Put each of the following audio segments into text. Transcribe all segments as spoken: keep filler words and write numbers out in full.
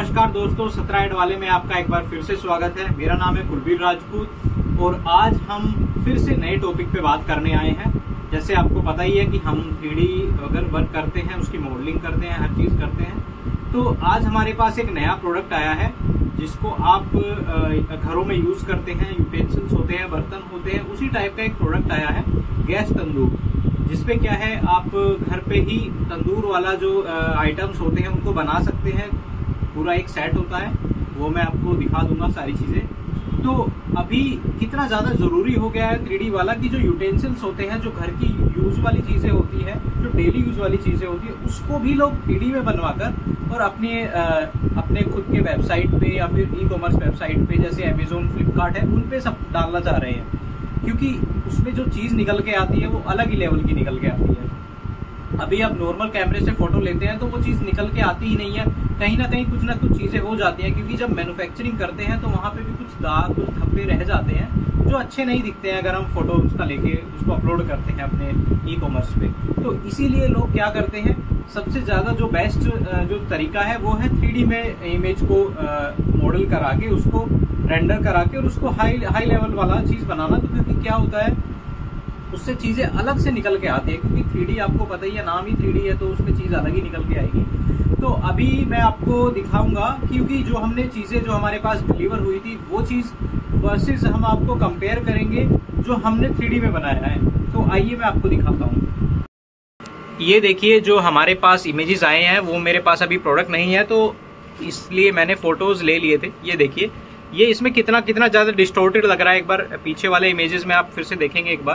नमस्कार दोस्तों, सत्रह एड वाले में आपका एक बार फिर से स्वागत है। मेरा नाम है कुलबीर राजपूत और आज हम फिर से नए टॉपिक पे बात करने आए हैं। जैसे आपको पता ही है कि हम थ्री डी अगर वर्क करते हैं, उसकी मॉडलिंग करते हैं, हर चीज करते हैं। तो आज हमारे पास एक नया प्रोडक्ट आया है जिसको आप घरों में यूज करते हैं, यूटेंसिल्स होते हैं, बर्तन होते हैं, उसी टाइप का एक प्रोडक्ट आया है, गैस तंदूर। जिसपे क्या है, आप घर पे ही तंदूर वाला जो आइटम्स होते हैं उनको बना सकते हैं। पूरा एक सेट होता है, वो मैं आपको दिखा दूंगा सारी चीजें। तो अभी कितना ज्यादा जरूरी हो गया है थ्री डी वाला कि जो यूटेंसिल्स होते हैं, जो घर की यूज वाली चीजें होती है, जो डेली यूज वाली चीजें होती है, उसको भी लोग थ्री डी में बनवाकर और अपने आ, अपने खुद के वेबसाइट पे या फिर ई कॉमर्स वेबसाइट पे जैसे अमेजोन, फ्लिपकार्ट है, उन पे सब डालना चाह रहे हैं। क्योंकि उसमें जो चीज निकल के आती है वो अलग ही लेवल की निकल के आती है। अभी आप नॉर्मल कैमरे से फोटो लेते हैं तो वो चीज निकल के आती ही नहीं है, कहीं ना कहीं कुछ ना कुछ चीजें हो जाती हैं। क्योंकि जब मैन्युफैक्चरिंग करते हैं तो वहां पे भी कुछ दाग, कुछ धब्बे रह जाते हैं जो अच्छे नहीं दिखते हैं अगर हम फोटो उसका लेके उसको अपलोड करते हैं अपने ई कॉमर्स पे। तो इसीलिए लोग क्या करते हैं, सबसे ज्यादा जो बेस्ट जो तरीका है वो है थ्री डी में इमेज को मॉडल करा के, उसको रेंडर करा के और उसको हाई हाई लेवल वाला चीज बनाना। तो क्योंकि क्या होता है, उससे चीजें अलग से निकल के आती है। क्योंकि थ्री डी आपको पता ही है, नाम ही थ्री डी है, तो उसमें चीज अलग ही निकल के आएगी। तो अभी मैं आपको दिखाऊंगा, क्योंकि जो हमने चीजें जो हमारे पास डिलीवर हुई थी वो चीज वर्सेस हम आपको कंपेयर करेंगे जो हमने थ्री डी में बनाया है। तो आइए मैं आपको दिखाता हूँ। ये देखिए, जो हमारे पास इमेजेस आए हैं वो मेरे पास अभी प्रोडक्ट नहीं है, तो इसलिए मैंने फोटोज ले लिए थे। ये देखिए, ये इसमें कितना कितना ज्यादा डिस्टोर्टेड लग रहा है। एक बार पीछे वाले इमेजेस में आप फिर से देखेंगे एक बार,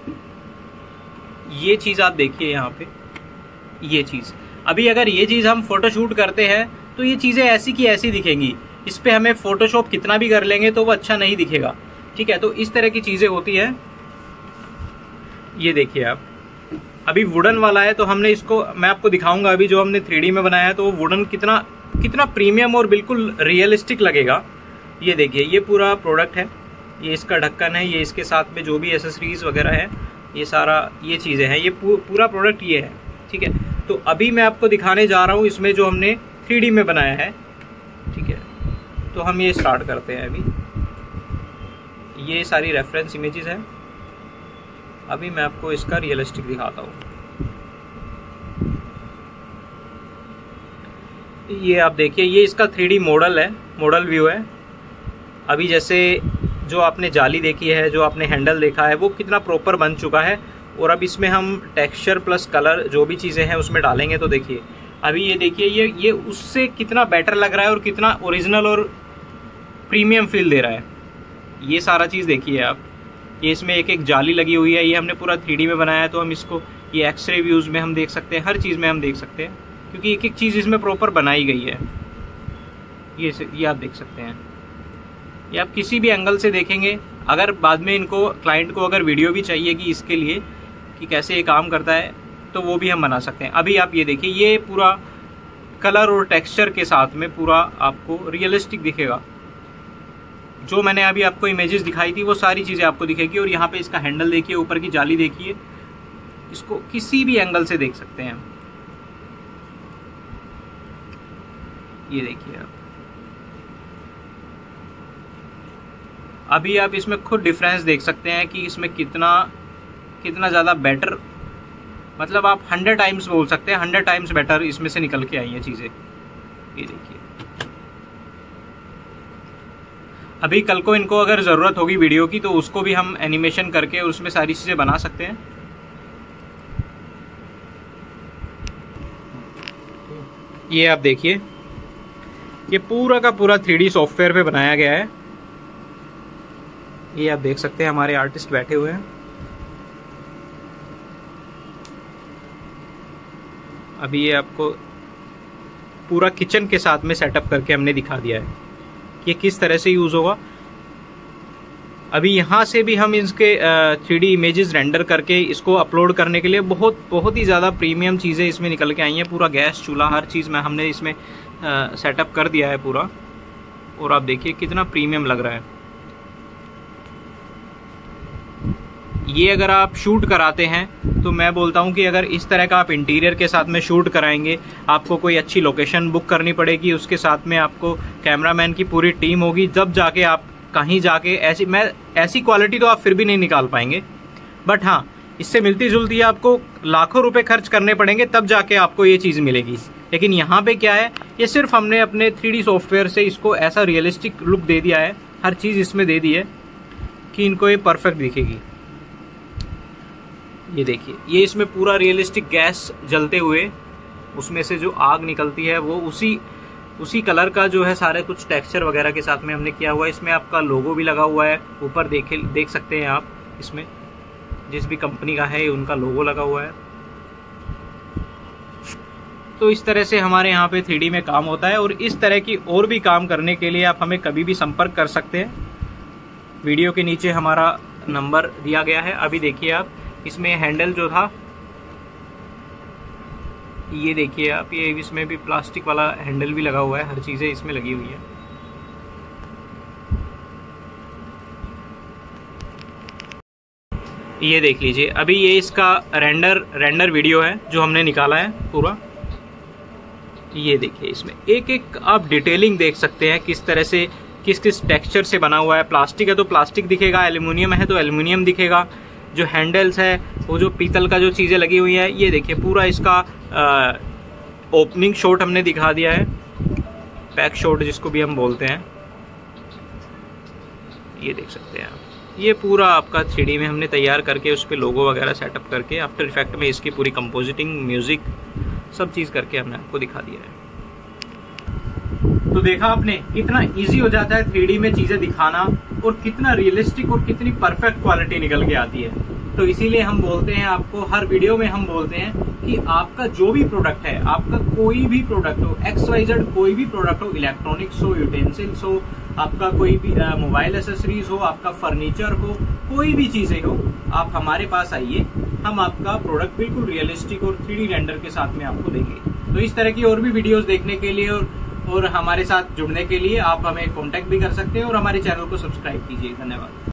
ये चीज आप देखिए यहाँ पे, ये चीज अभी अगर ये चीज हम फोटोशूट करते हैं तो ये चीजें ऐसी की ऐसी दिखेंगी। इस पे हमें फोटोशॉप कितना भी कर लेंगे तो वो अच्छा नहीं दिखेगा। ठीक है, तो इस तरह की चीजें होती है। ये देखिए आप, अभी वुडन वाला है तो हमने इसको, मैं आपको दिखाऊंगा अभी जो हमने थ्री डी में बनाया है तो वो वुडन कितना कितना प्रीमियम और बिल्कुल रियलिस्टिक लगेगा। ये देखिए, ये पूरा प्रोडक्ट है, ये इसका ढक्कन है, ये इसके साथ में जो भी एसेसरीज वगैरह है, ये सारा ये चीजें हैं, ये पूरा प्रोडक्ट ये है। ठीक है, तो अभी मैं आपको दिखाने जा रहा हूँ इसमें जो हमने थ्री डी में बनाया है। ठीक है, तो हम ये स्टार्ट करते हैं। अभी ये सारी रेफरेंस इमेजेस हैं। अभी मैं आपको इसका रियलिस्टिक दिखाता हूँ। ये आप देखिए, ये इसका थ्री डी मॉडल है, मॉडल व्यू है। अभी जैसे जो आपने जाली देखी है, जो आपने हैंडल देखा है, वो कितना प्रॉपर बन चुका है। और अब इसमें हम टेक्सचर प्लस कलर जो भी चीज़ें हैं उसमें डालेंगे तो देखिए, अभी ये देखिए, ये ये उससे कितना बेटर लग रहा है और कितना ओरिजिनल और प्रीमियम फील दे रहा है। ये सारा चीज़ देखिए आप, ये इसमें एक एक जाली लगी हुई है, ये हमने पूरा थ्री डी में बनाया है। तो हम इसको ये एक्सरे व्यूज़ में हम देख सकते हैं, हर चीज़ में हम देख सकते हैं, क्योंकि एक एक चीज़ इसमें प्रॉपर बनाई गई है। ये ये आप देख सकते हैं, ये आप किसी भी एंगल से देखेंगे। अगर बाद में इनको क्लाइंट को अगर वीडियो भी चाहिए कि इसके लिए कि कैसे ये काम करता है, तो वो भी हम बना सकते हैं। अभी आप ये देखिए, ये पूरा कलर और टेक्सचर के साथ में पूरा आपको रियलिस्टिक दिखेगा। जो मैंने अभी आपको इमेजेस दिखाई थी वो सारी चीज़ें आपको दिखेगी। और यहाँ पे इसका हैंडल देखिए, ऊपर की जाली देखिए, इसको किसी भी एंगल से देख सकते हैं। ये देखिए आप, अभी आप इसमें खुद डिफरेंस देख सकते हैं कि इसमें कितना कितना ज़्यादा बेटर, मतलब आप हंड्रेड टाइम्स बोल सकते हैं, हंड्रेड टाइम्स बेटर इसमें से निकल के आई हैं चीज़ें। ये देखिए, अभी कल को इनको अगर ज़रूरत होगी वीडियो की तो उसको भी हम एनिमेशन करके उसमें सारी चीज़ें बना सकते हैं। ये आप देखिए, ये पूरा का पूरा थ्री डी सॉफ्टवेयर पे बनाया गया है। ये आप देख सकते हैं, हमारे आर्टिस्ट बैठे हुए हैं। अभी ये आपको पूरा किचन के साथ में सेटअप करके हमने दिखा दिया है कि ये किस तरह से यूज होगा। अभी यहाँ से भी हम इसके थ्री डी इमेजेस रेंडर करके इसको अपलोड करने के लिए बहुत बहुत ही ज़्यादा प्रीमियम चीज़ें इसमें निकल के आई हैं। पूरा गैस चूल्हा, हर चीज़ में हमने इसमें सेटअप कर दिया है पूरा। और आप देखिए कितना प्रीमियम लग रहा है। ये अगर आप शूट कराते हैं तो मैं बोलता हूँ कि अगर इस तरह का आप इंटीरियर के साथ में शूट कराएंगे, आपको कोई अच्छी लोकेशन बुक करनी पड़ेगी, उसके साथ में आपको कैमरामैन की पूरी टीम होगी, जब जाके आप कहीं जाके ऐसी मैं ऐसी क्वालिटी तो आप फिर भी नहीं निकाल पाएंगे। बट हाँ, इससे मिलती जुलती आपको लाखों रुपए खर्च करने पड़ेंगे, तब जाके आपको ये चीज़ मिलेगी। लेकिन यहाँ पे क्या है, ये सिर्फ हमने अपने थ्री डी सॉफ्टवेयर से इसको ऐसा रियलिस्टिक लुक दे दिया है, हर चीज़ इसमें दे दी है कि इनको ये परफेक्ट दिखेगी। ये देखिए, ये इसमें पूरा रियलिस्टिक गैस जलते हुए उसमें से जो आग निकलती है वो उसी उसी कलर का जो है, सारे कुछ टेक्सचर वगैरह के साथ में हमने किया हुआ है। इसमें आपका लोगो भी लगा हुआ है, ऊपर देखे देख सकते हैं आप, इसमें जिस भी कंपनी का है उनका लोगो लगा हुआ है। तो इस तरह से हमारे यहाँ पे थ्री डी में काम होता है, और इस तरह की और भी काम करने के लिए आप हमें कभी भी संपर्क कर सकते हैं। वीडियो के नीचे हमारा नंबर दिया गया है। अभी देखिए आप, इसमें हैंडल जो था, ये देखिए आप, ये इसमें भी प्लास्टिक वाला हैंडल भी लगा हुआ है, हर चीज़ें इसमें लगी हुई है। ये देख लीजिए, अभी ये इसका रेंडर रेंडर वीडियो है जो हमने निकाला है पूरा। ये देखिए, इसमें एक एक आप डिटेलिंग देख सकते हैं, किस तरह से किस किस टेक्सचर से बना हुआ है। प्लास्टिक है तो प्लास्टिक दिखेगा, एल्यूमिनियम है तो एल्यूमिनियम दिखेगा, जो हैंडल्स है वो जो पीतल का जो चीज़ें लगी हुई है। ये देखिए, पूरा इसका ओपनिंग शॉट हमने दिखा दिया है, पैक शॉट जिसको भी हम बोलते हैं। ये देख सकते हैं आप, ये पूरा आपका थ्री डी में हमने तैयार करके उस पर लोगो वगैरह सेटअप करके आफ्टर इफेक्ट में इसकी पूरी कंपोजिटिंग, म्यूजिक, सब चीज़ करके हमने आपको दिखा दिया है। तो देखा आपने, कितना इजी हो जाता है थ्री डी में चीजें दिखाना, और कितना रियलिस्टिक और कितनी परफेक्ट क्वालिटी निकल के आती है। तो इसीलिए हम बोलते हैं आपको, हर वीडियो में हम बोलते हैं कि आपका जो भी प्रोडक्ट है, आपका कोई भी प्रोडक्ट हो, एक्स वाई जेड कोई भी प्रोडक्ट हो, इलेक्ट्रॉनिक्स हो, यूटेंसिल्स हो, आपका कोई भी मोबाइल एसेसरीज हो, आपका फर्नीचर हो, कोई भी चीजें हो, आप हमारे पास आइए, हम आपका प्रोडक्ट बिल्कुल रियलिस्टिक और थ्री डी रेंडर के साथ में आपको देंगे। तो इस तरह की और भी वीडियोस देखने के लिए और और हमारे साथ जुड़ने के लिए आप हमें कांटेक्ट भी कर सकते हैं, और हमारे चैनल को सब्सक्राइब कीजिए। धन्यवाद।